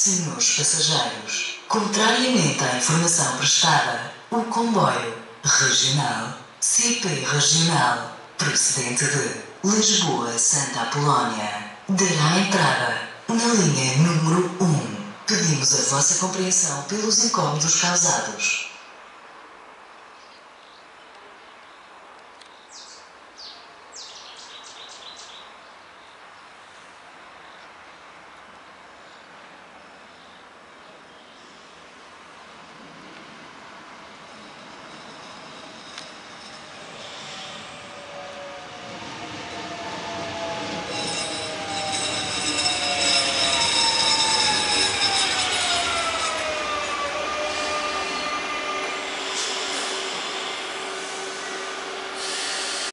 Senhores passageiros, contrariamente à informação prestada, o comboio regional, CP regional, procedente de Lisboa-Santa Apolónia, dará entrada na linha número 1. Pedimos a vossa compreensão pelos incômodos causados.